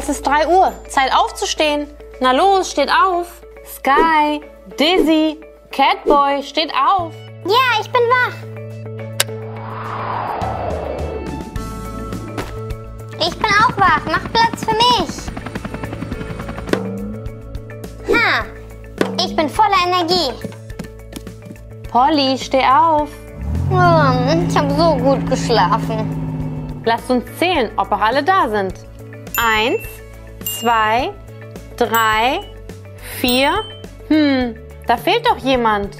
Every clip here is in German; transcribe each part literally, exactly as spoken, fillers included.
Es ist drei Uhr. Zeit aufzustehen. Na los, steht auf. Sky, Dizzy, Catboy, steht auf. Ja, ich bin wach. Ich bin auch wach. Mach Platz für mich. Ha, ich bin voller Energie. Polly, steh auf. Hm, ich habe so gut geschlafen. Lasst uns zählen, ob auch alle da sind. Eins, zwei, drei, vier. Hm, da fehlt doch jemand.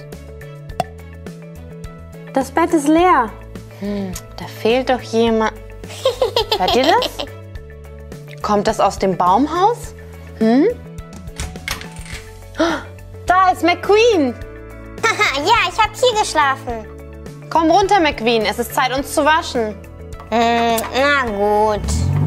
Das Bett ist leer. Hm, da fehlt doch jemand. Hört ihr das? Kommt das aus dem Baumhaus? Hm? Da ist McQueen. Haha, ja, ich habe hier geschlafen. Komm runter, McQueen. Es ist Zeit, uns zu waschen. Hm, na gut.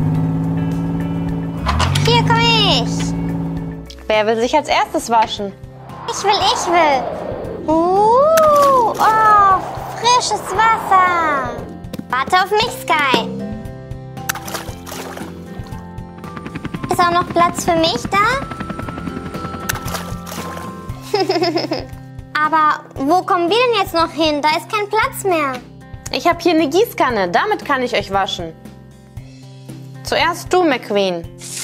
Hier komme ich. Wer will sich als erstes waschen? Ich will, ich will. Uh, oh, frisches Wasser. Warte auf mich, Sky. Ist auch noch Platz für mich da? Aber wo kommen wir denn jetzt noch hin? Da ist kein Platz mehr. Ich habe hier eine Gießkanne. Damit kann ich euch waschen. Zuerst du, McQueen.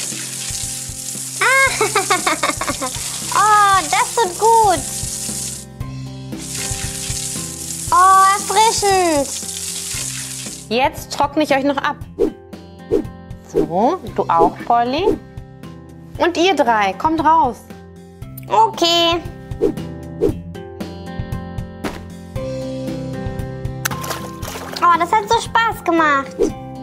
Ah, oh, das tut gut. Oh, erfrischend. Jetzt trockne ich euch noch ab. So, du auch, Polly. Und ihr drei, kommt raus. Okay. Oh, das hat so Spaß gemacht.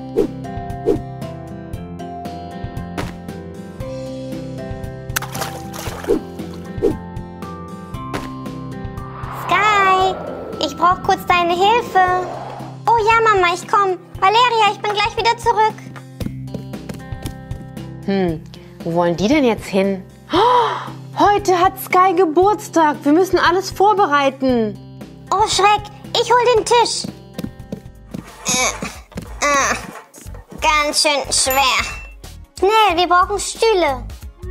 Sky, ich brauche kurz deine Hilfe. Oh ja, Mama, ich komme. Valeria, ich bin gleich wieder zurück. Hm, wo wollen die denn jetzt hin? Oh, heute hat Sky Geburtstag. Wir müssen alles vorbereiten. Oh, Schreck, ich hol den Tisch. Äh, äh, ganz schön schwer. Schnell, wir brauchen Stühle.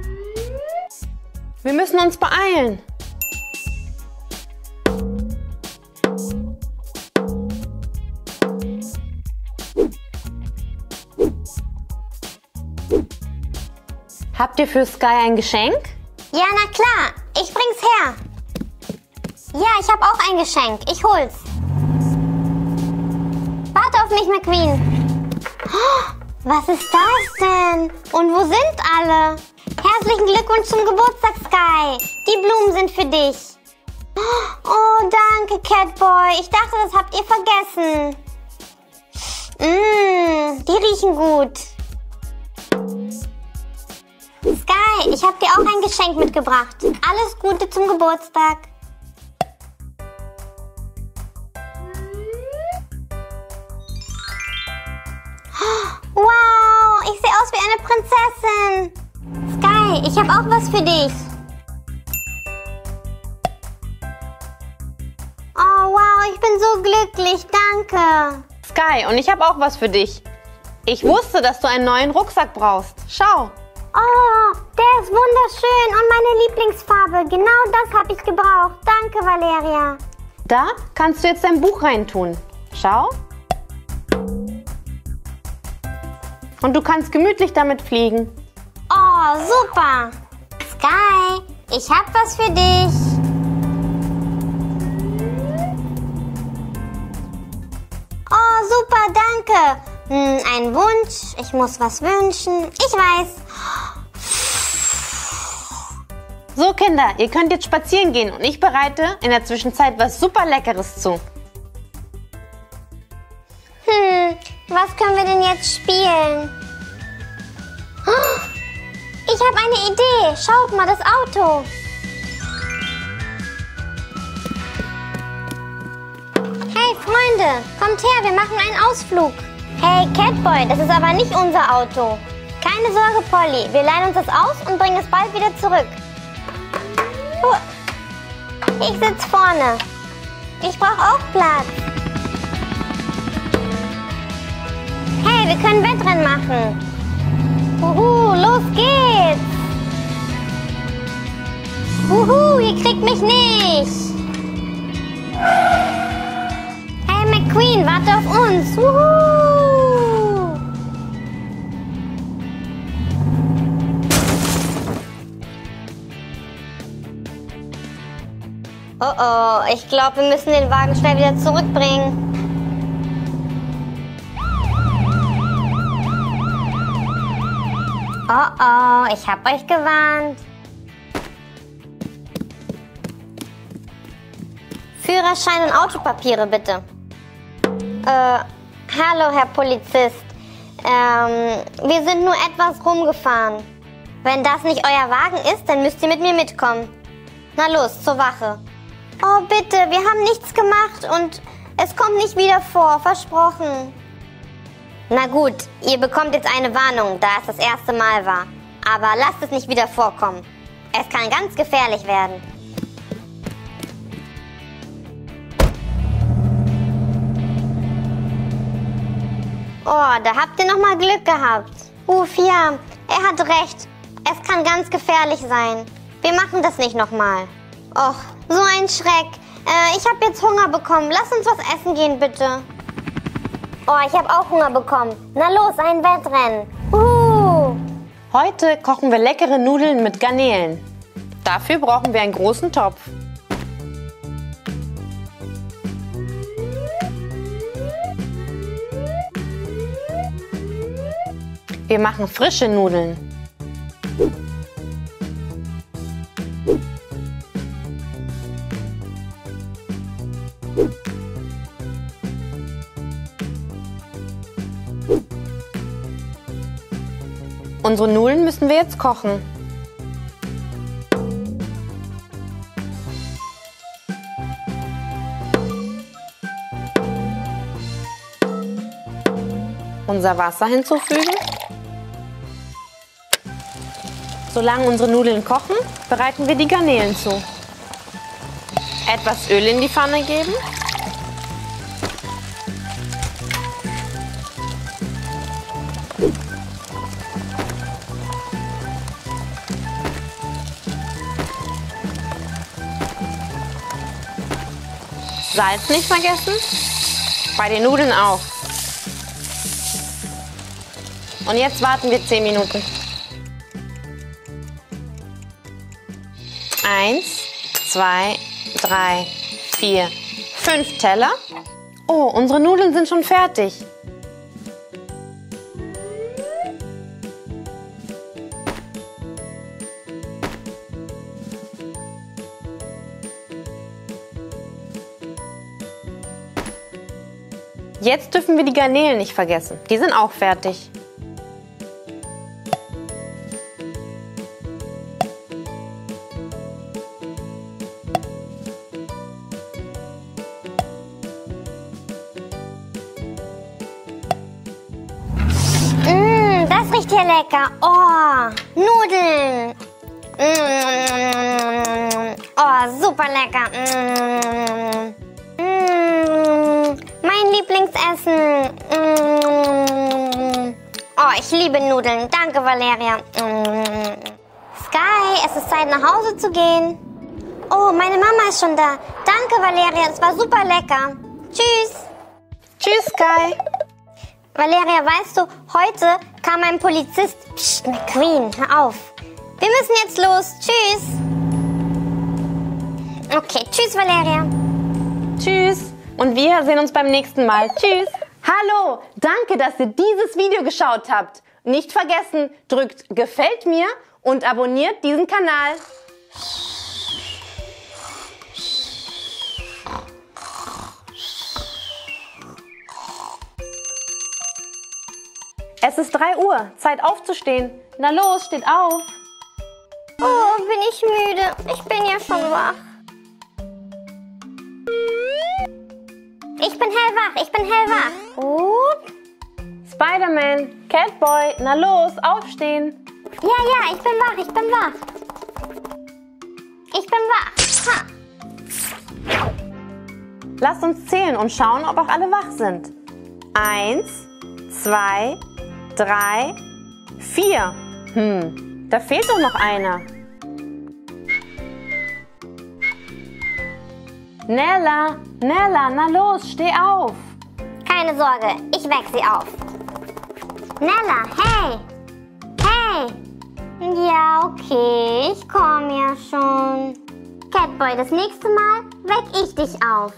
Wir müssen uns beeilen. Habt ihr für Sky ein Geschenk? Ja, na klar. Ich bring's her. Ja, ich habe auch ein Geschenk. Ich hol's. Warte auf mich, McQueen. Oh, was ist das denn? Und wo sind alle? Herzlichen Glückwunsch zum Geburtstag, Sky. Die Blumen sind für dich. Oh, danke, Catboy. Ich dachte, das habt ihr vergessen. Mmh, die riechen gut. Sky, ich habe dir auch ein Geschenk mitgebracht. Alles Gute zum Geburtstag. Wow, ich sehe aus wie eine Prinzessin. Sky, ich habe auch was für dich. Oh, wow, ich bin so glücklich. Danke. Sky, und ich habe auch was für dich. Ich wusste, dass du einen neuen Rucksack brauchst. Schau. Oh, der ist wunderschön und meine Lieblingsfarbe. Genau das habe ich gebraucht. Danke, Valeria. Da kannst du jetzt dein Buch reintun. Schau. Und du kannst gemütlich damit fliegen. Oh, super. Sky, ich habe was für dich. Oh, super, danke. Hm, ein Wunsch. Ich muss was wünschen. Ich weiß. So, Kinder, ihr könnt jetzt spazieren gehen und ich bereite in der Zwischenzeit was super Leckeres zu. Hm, was können wir denn jetzt spielen? Ich habe eine Idee. Schaut mal, das Auto. Hey, Freunde, kommt her, wir machen einen Ausflug. Hey, Catboy, das ist aber nicht unser Auto. Keine Sorge, Polly, wir leihen uns das aus und bringen es bald wieder zurück. Ich sitze vorne. Ich brauche auch Platz. Hey, wir können Wettrennen machen. Uhu. Juhu, los geht's! Wuhu, ihr kriegt mich nicht! Hey McQueen, warte auf uns! Wuhu! Oh oh, ich glaube, wir müssen den Wagen schnell wieder zurückbringen. Oh oh, ich hab euch gewarnt. Führerschein und Autopapiere bitte. Äh, hallo Herr Polizist. Ähm, wir sind nur etwas rumgefahren. Wenn das nicht euer Wagen ist, dann müsst ihr mit mir mitkommen. Na los, zur Wache. Oh bitte, wir haben nichts gemacht und es kommt nicht wieder vor, versprochen. Na gut, ihr bekommt jetzt eine Warnung, da es das erste Mal war. Aber lasst es nicht wieder vorkommen. Es kann ganz gefährlich werden. Oh, da habt ihr nochmal Glück gehabt. Uff, ja, er hat recht. Es kann ganz gefährlich sein. Wir machen das nicht nochmal. Och, so ein Schreck. Äh, ich habe jetzt Hunger bekommen. Lass uns was essen gehen, bitte. Oh, ich habe auch Hunger bekommen. Na los, ein Wettrennen. Uh. Heute kochen wir leckere Nudeln mit Garnelen. Dafür brauchen wir einen großen Topf. Wir machen frische Nudeln. Unsere Nudeln müssen wir jetzt kochen. Unser Wasser hinzufügen. Solange unsere Nudeln kochen, bereiten wir die Garnelen zu. Etwas Öl in die Pfanne geben. Salz nicht vergessen. Bei den Nudeln auch. Und jetzt warten wir zehn Minuten. Eins, zwei, drei, vier, fünf Teller. Oh, unsere Nudeln sind schon fertig. Jetzt dürfen wir die Garnelen nicht vergessen. Die sind auch fertig. Mmh, das riecht hier lecker. Oh, Nudeln. Mmh. Oh, super lecker. Mmh. Mmh. Mein Lieblingsessen. Mmh. Oh, ich liebe Nudeln. Danke, Valeria. Mmh. Sky, es ist Zeit, nach Hause zu gehen. Oh, meine Mama ist schon da. Danke, Valeria. Es war super lecker. Tschüss. Tschüss, Sky. Valeria, weißt du, heute kam ein Polizist. Psst, McQueen, hör auf. Wir müssen jetzt los. Tschüss. Okay, tschüss, Valeria. Tschüss. Und wir sehen uns beim nächsten Mal. Tschüss. Hallo, danke, dass ihr dieses Video geschaut habt. Nicht vergessen, drückt Gefällt mir und abonniert diesen Kanal. Es ist drei Uhr, Zeit aufzustehen. Na los, steht auf. Oh, bin ich müde. Ich bin ja schon wach. Ich bin hellwach, ich bin hellwach. Up. Spider-Man, Catboy, na los, aufstehen. Ja, ja, ich bin wach, ich bin wach. Ich bin wach. Ha. Lasst uns zählen und schauen, ob auch alle wach sind. Eins, zwei, drei, vier. Hm, da fehlt doch noch einer. Nella, Nella, na los, steh auf. Keine Sorge, ich weck sie auf. Nella, hey! Hey! Ja, okay, ich komme ja schon. Catboy, das nächste Mal weck ich dich auf.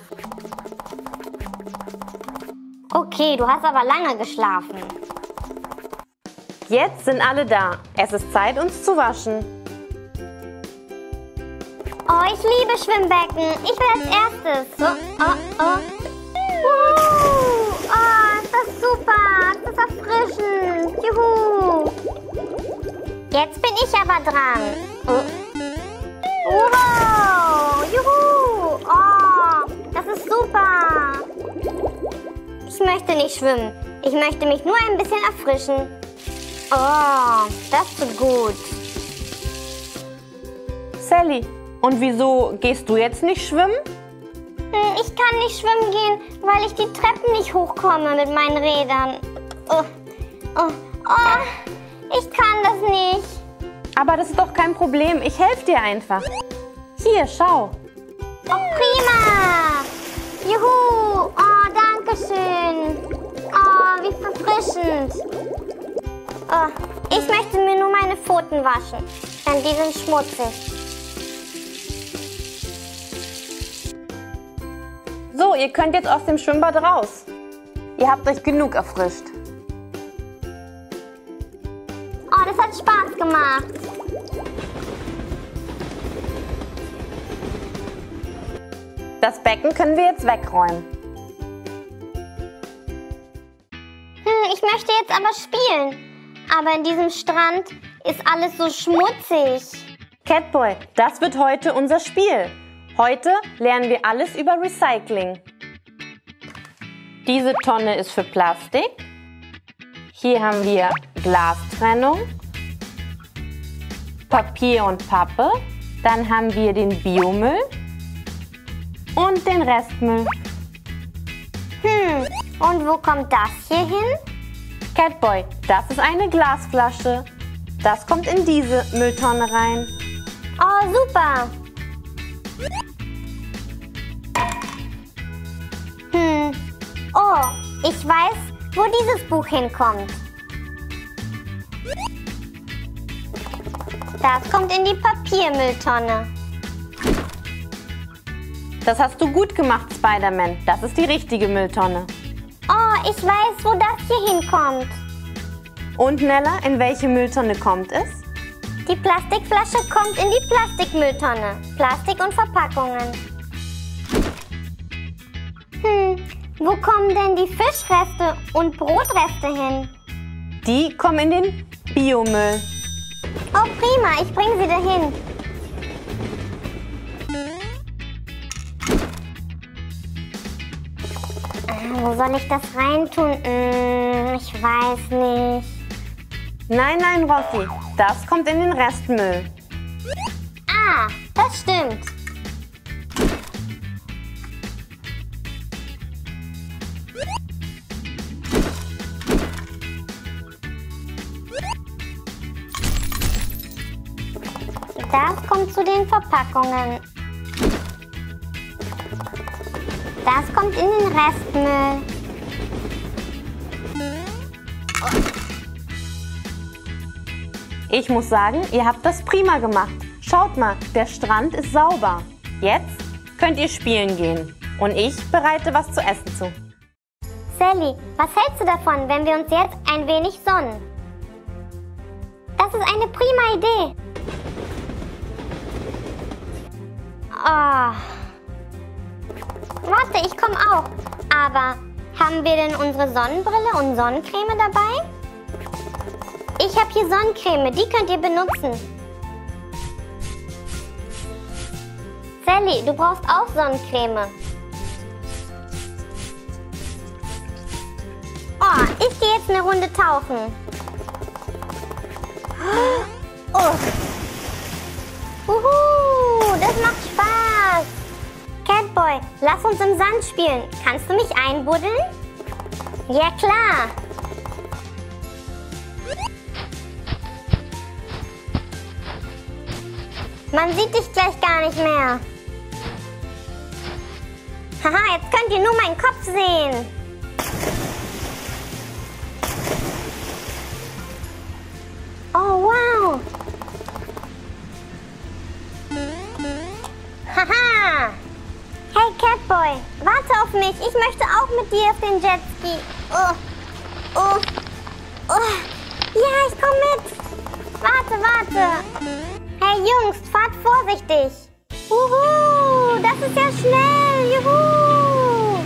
Okay, du hast aber lange geschlafen. Jetzt sind alle da. Es ist Zeit, uns zu waschen. Oh, ich liebe Schwimmbecken. Ich will als erstes. Oh, oh, oh. Wow. Oh, ist das super. Ist das erfrischend. Juhu. Jetzt bin ich aber dran. Oh. Wow. Juhu. Oh, das ist super. Ich möchte nicht schwimmen. Ich möchte mich nur ein bisschen erfrischen. Oh, das tut gut. Sally, und wieso gehst du jetzt nicht schwimmen? Ich kann nicht schwimmen gehen, weil ich die Treppen nicht hochkomme mit meinen Rädern. Oh, oh, oh, ich kann das nicht. Aber das ist doch kein Problem. Ich helfe dir einfach. Hier, schau. Oh, prima. Juhu. Oh, danke schön. Oh, wie verfrischend. Oh, ich möchte mir nur meine Pfoten waschen, denn die sind schmutzig. So, ihr könnt jetzt aus dem Schwimmbad raus. Ihr habt euch genug erfrischt. Oh, das hat Spaß gemacht. Das Becken können wir jetzt wegräumen. Hm, ich möchte jetzt aber spielen. Aber in diesem Strand ist alles so schmutzig. Catboy, das wird heute unser Spiel. Heute lernen wir alles über Recycling. Diese Tonne ist für Plastik. Hier haben wir Glastrennung, Papier und Pappe. Dann haben wir den Biomüll und den Restmüll. Hm, und wo kommt das hier hin? Catboy, das ist eine Glasflasche. Das kommt in diese Mülltonne rein. Oh, super. Hm. Oh, ich weiß, wo dieses Buch hinkommt. Das kommt in die Papiermülltonne. Das hast du gut gemacht, Spider-Man. Das ist die richtige Mülltonne. Oh, ich weiß, wo das hier hinkommt. Und Nella, in welche Mülltonne kommt es? Die Plastikflasche kommt in die Plastikmülltonne. Plastik und Verpackungen. Hm, wo kommen denn die Fischreste und Brotreste hin? Die kommen in den Biomüll. Oh, prima, ich bringe sie dahin. Wo soll ich das reintun? Hm, ich weiß nicht. Nein, nein, Rossi, das kommt in den Restmüll. Ah, das stimmt. Das kommt zu den Verpackungen. Das kommt in den Restmüll. Ich muss sagen, ihr habt das prima gemacht. Schaut mal, der Strand ist sauber. Jetzt könnt ihr spielen gehen. Und ich bereite was zu essen zu. Sally, was hältst du davon, wenn wir uns jetzt ein wenig sonnen? Das ist eine prima Idee. Oh. Warte, ich komme auch. Aber haben wir denn unsere Sonnenbrille und Sonnencreme dabei? Ich habe hier Sonnencreme, die könnt ihr benutzen. Sally, du brauchst auch Sonnencreme. Oh, ich gehe jetzt eine Runde tauchen. Oh. Uhu, das macht Spaß. Catboy, lass uns im Sand spielen. Kannst du mich einbuddeln? Ja, klar. Man sieht dich gleich gar nicht mehr. Haha, jetzt könnt ihr nur meinen Kopf sehen. Oh, wow. Haha. Hey, Catboy, warte auf mich. Ich möchte auch mit dir auf den Jetski. Oh, oh, oh. Ja, ich komm mit. Warte, warte. Hey, Jungs, fahrt vorsichtig. Uhu, das ist ja schnell. Juhu.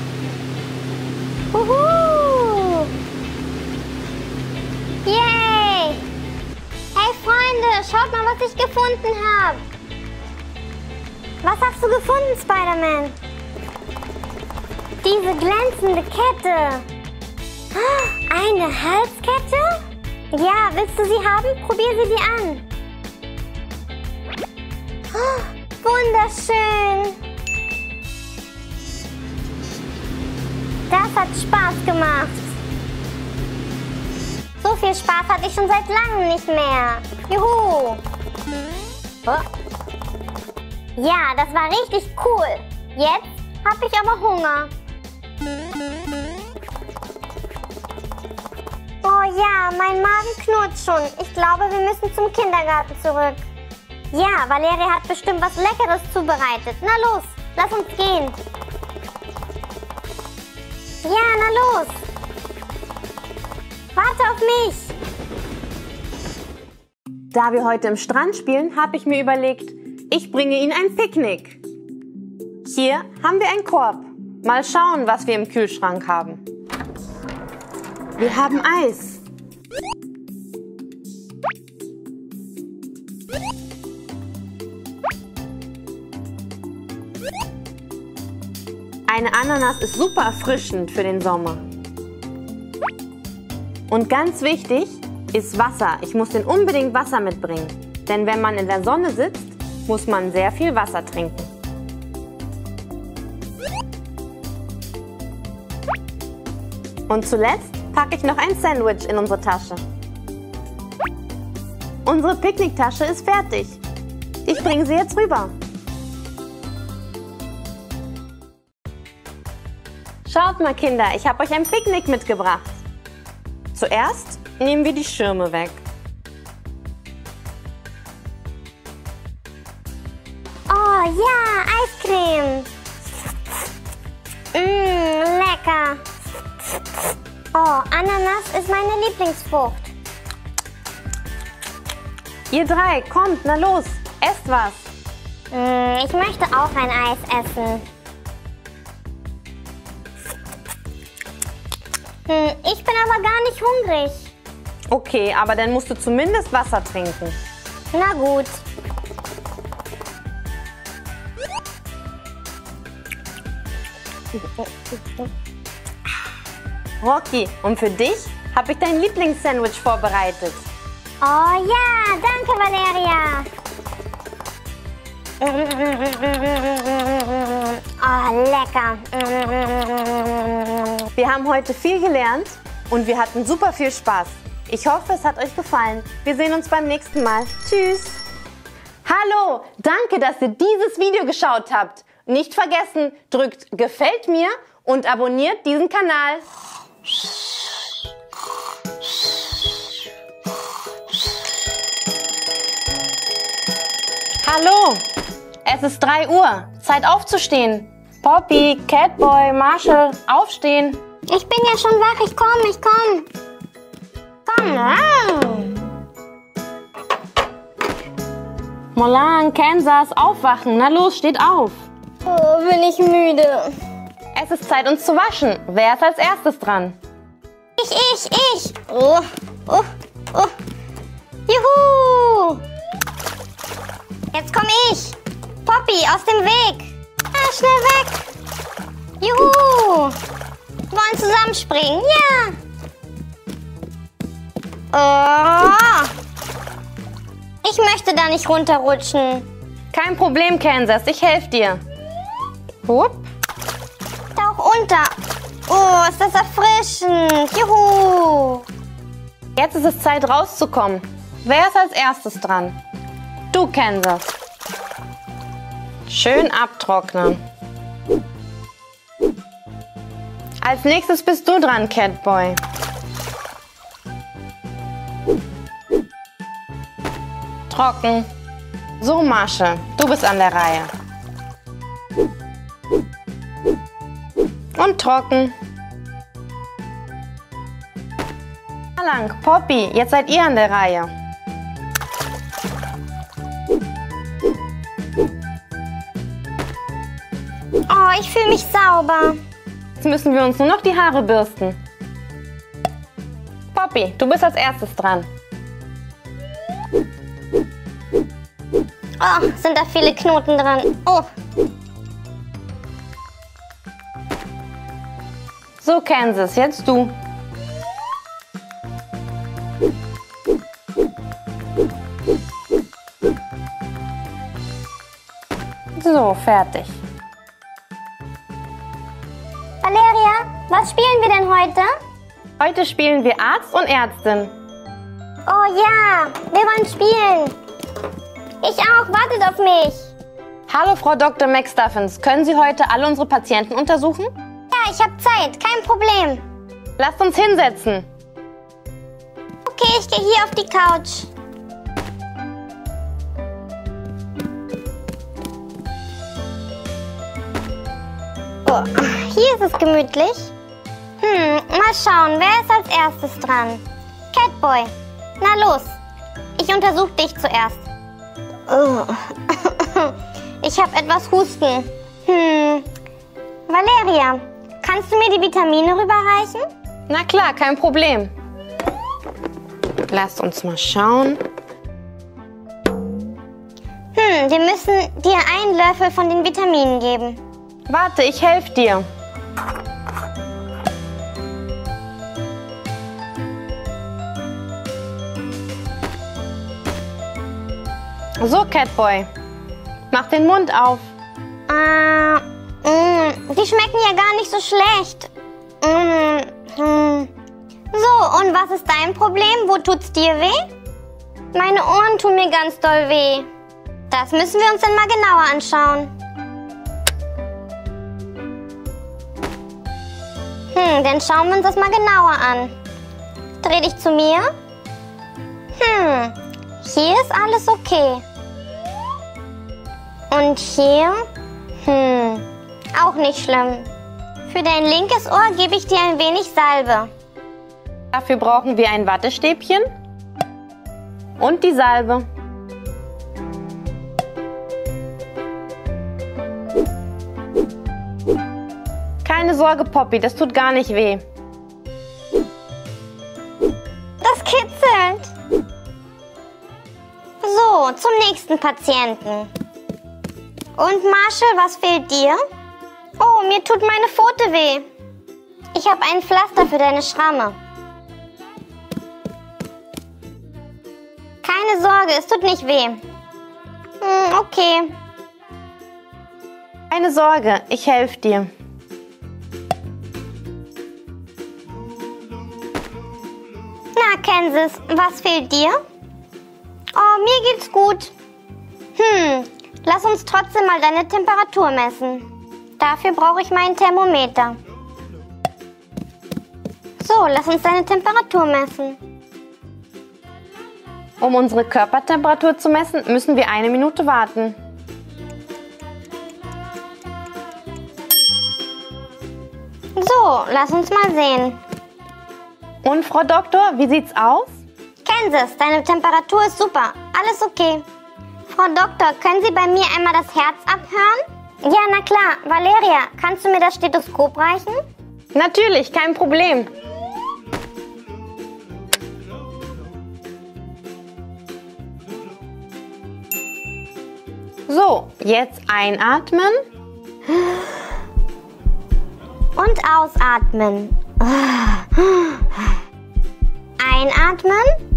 Uhu. Yay. Hey, Freunde, schaut mal, was ich gefunden habe. Was hast du gefunden, Spider-Man? Diese glänzende Kette. Eine Halskette? Ja, willst du sie haben? Probier sie dir an. Wunderschön. Das hat Spaß gemacht. So viel Spaß hatte ich schon seit langem nicht mehr. Juhu. Oh. Ja, das war richtig cool. Jetzt habe ich aber Hunger. Oh ja, mein Magen knurrt schon. Ich glaube, wir müssen zum Kindergarten zurück. Ja, Valeria hat bestimmt was Leckeres zubereitet. Na los, lass uns gehen. Ja, na los. Warte auf mich. Da wir heute im Strand spielen, habe ich mir überlegt, ich bringe Ihnen ein Picknick. Hier haben wir einen Korb. Mal schauen, was wir im Kühlschrank haben. Wir haben Eis. Eine Ananas ist super erfrischend für den Sommer. Und ganz wichtig ist Wasser. Ich muss den unbedingt Wasser mitbringen. Denn wenn man in der Sonne sitzt, muss man sehr viel Wasser trinken. Und zuletzt packe ich noch ein Sandwich in unsere Tasche. Unsere Picknicktasche ist fertig. Ich bringe sie jetzt rüber. Schaut mal, Kinder, ich habe euch ein Picknick mitgebracht. Zuerst nehmen wir die Schirme weg. Oh ja, Eiscreme. Mmm, lecker. Oh, Ananas ist meine Lieblingsfrucht. Ihr drei, kommt, na los, esst was. Mm, ich möchte auch ein Eis essen. Hm, ich bin aber gar nicht hungrig. Okay, aber dann musst du zumindest Wasser trinken. Na gut. Rocky, und für dich habe ich dein Lieblingssandwich vorbereitet. Oh ja, danke Valeria. Oh, lecker. Wir haben heute viel gelernt und wir hatten super viel Spaß. Ich hoffe, es hat euch gefallen. Wir sehen uns beim nächsten Mal. Tschüss. Hallo, danke, dass ihr dieses Video geschaut habt. Nicht vergessen, drückt Gefällt mir und abonniert diesen Kanal. Hallo, es ist drei Uhr. Zeit aufzustehen. Poppy, Catboy, Marshall, aufstehen. Ich bin ja schon wach, ich komme, ich komme. Komm. Molan, Kansas, aufwachen. Na los, steht auf. Oh, bin ich müde. Es ist Zeit, uns zu waschen. Wer ist als erstes dran? Ich, ich, ich. Oh, oh, oh. Juhu. Jetzt komme ich. Poppy, aus dem Weg. Ah, schnell weg. Juhu. Wir wollen zusammenspringen. Ja. Oh. Ich möchte da nicht runterrutschen. Kein Problem, Kansas. Ich helfe dir. Hup. Tauch unter. Oh, ist das erfrischend. Juhu. Jetzt ist es Zeit, rauszukommen. Wer ist als erstes dran? Du, Kansas. Schön abtrocknen. Als nächstes bist du dran, Catboy. Trocken. So, Masche, du bist an der Reihe. Und trocken. Lang, Poppy, jetzt seid ihr an der Reihe. Oh, ich fühle mich sauber. Jetzt müssen wir uns nur noch die Haare bürsten. Poppy, du bist als erstes dran. Oh, sind da viele Knoten dran. Oh. So, Kansas, jetzt du. So, fertig. Valeria, was spielen wir denn heute? Heute spielen wir Arzt und Ärztin. Oh ja, wir wollen spielen. Ich auch, wartet auf mich. Hallo, Frau Doktor McStuffins. Können Sie heute alle unsere Patienten untersuchen? Ja, ich habe Zeit, kein Problem. Lasst uns hinsetzen. Okay, ich gehe hier auf die Couch. Oh, hier ist es gemütlich. Hm, mal schauen, wer ist als erstes dran? Catboy, na los. Ich untersuche dich zuerst. Oh. Ich habe etwas Husten. Hm, Valeria, kannst du mir die Vitamine rüberreichen? Na klar, kein Problem. Lasst uns mal schauen. Hm, wir müssen dir einen Löffel von den Vitaminen geben. Warte, ich helfe dir. So, Catboy. Mach den Mund auf. Ah, mh, die schmecken ja gar nicht so schlecht. Mm, mm. So, und was ist dein Problem? Wo tut's dir weh? Meine Ohren tun mir ganz doll weh. Das müssen wir uns dann mal genauer anschauen. Hm, dann schauen wir uns das mal genauer an. Dreh dich zu mir. Hm, hier ist alles okay. Und hier? Hm, auch nicht schlimm. Für dein linkes Ohr gebe ich dir ein wenig Salbe. Dafür brauchen wir ein Wattestäbchen und die Salbe. Keine Sorge, Poppy, das tut gar nicht weh. Das kitzelt. So, zum nächsten Patienten. Und Marshall, was fehlt dir? Oh, mir tut meine Pfote weh. Ich habe ein Pflaster für deine Schramme. Keine Sorge, es tut nicht weh. Hm, okay. Keine Sorge, ich helfe dir. Na, Kansas, was fehlt dir? Oh, mir geht's gut. Hm, lass uns trotzdem mal deine Temperatur messen. Dafür brauche ich mein Thermometer. So, lass uns deine Temperatur messen. Um unsere Körpertemperatur zu messen, müssen wir eine Minute warten. So, lass uns mal sehen. Und Frau Doktor, wie sieht's aus? Kansas, deine Temperatur ist super. Alles okay. Frau Doktor, können Sie bei mir einmal das Herz abhören? Ja, na klar. Valeria, kannst du mir das Stethoskop reichen? Natürlich, kein Problem. So, jetzt einatmen. Und ausatmen. Einatmen.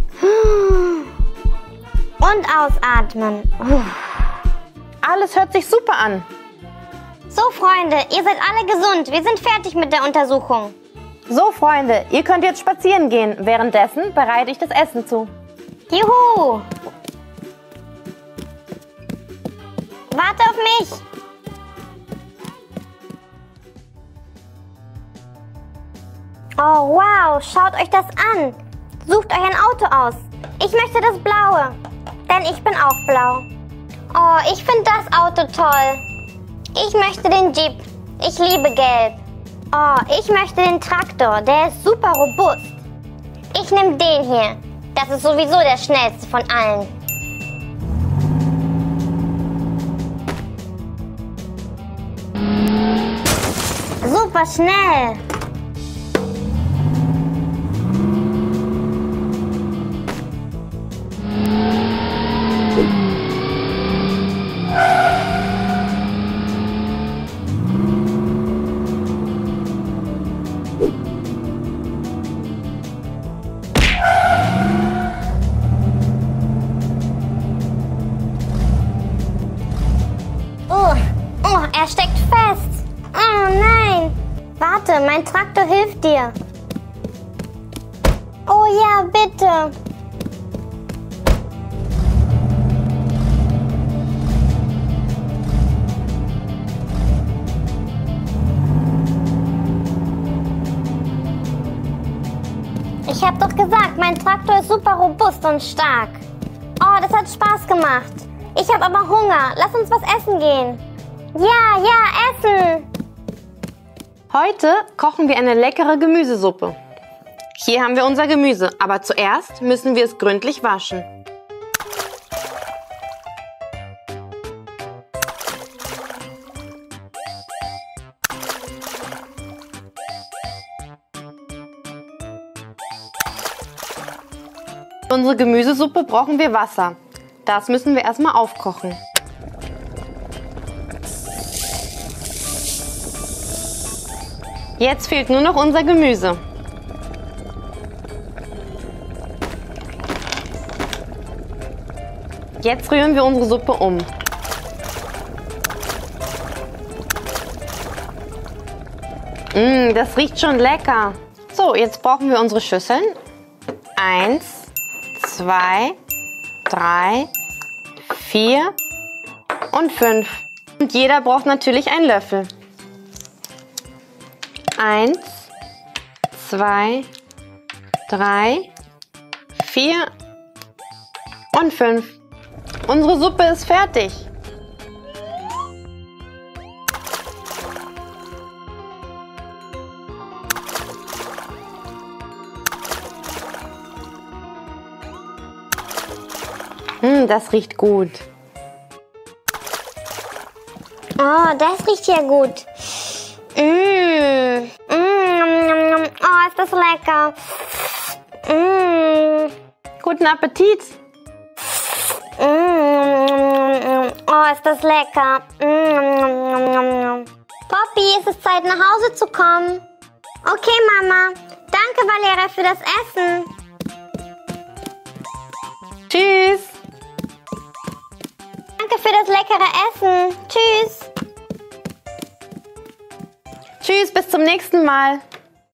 Und ausatmen. Alles hört sich super an. So, Freunde, ihr seid alle gesund. Wir sind fertig mit der Untersuchung. So, Freunde, ihr könnt jetzt spazieren gehen. Währenddessen bereite ich das Essen zu. Juhu! Warte auf mich. Oh, wow. Schaut euch das an. Sucht euch ein Auto aus. Ich möchte das blaue, denn ich bin auch blau. Oh, ich finde das Auto toll. Ich möchte den Jeep. Ich liebe gelb. Oh, ich möchte den Traktor. Der ist super robust. Ich nehme den hier. Das ist sowieso der schnellste von allen. Super schnell. Oh, oh, er steckt fest. Oh nein. Warte, mein Traktor hilft dir. Oh ja, bitte. Ich hab doch gesagt, mein Traktor ist super robust und stark. Oh, das hat Spaß gemacht. Ich habe aber Hunger. Lass uns was essen gehen. Ja, ja, essen. Heute kochen wir eine leckere Gemüsesuppe. Hier haben wir unser Gemüse, aber zuerst müssen wir es gründlich waschen. Für unsere Gemüsesuppe brauchen wir Wasser. Das müssen wir erstmal aufkochen. Jetzt fehlt nur noch unser Gemüse. Jetzt rühren wir unsere Suppe um. Mmh, das riecht schon lecker. So, jetzt brauchen wir unsere Schüsseln. Eins, zwei, drei, vier und fünf. Und jeder braucht natürlich einen Löffel. Eins, zwei, drei, vier und fünf. Unsere Suppe ist fertig. Hm, das riecht gut. Oh, das riecht ja gut. Mmh. Mmh. Oh, ist das lecker. Mmh. Guten Appetit. Mmh. Oh, ist das lecker. Mmh. Poppy, es ist Zeit, nach Hause zu kommen. Okay, Mama. Danke, Valeria, für das Essen. Tschüss. Danke für das leckere Essen. Tschüss. Tschüss, bis zum nächsten Mal.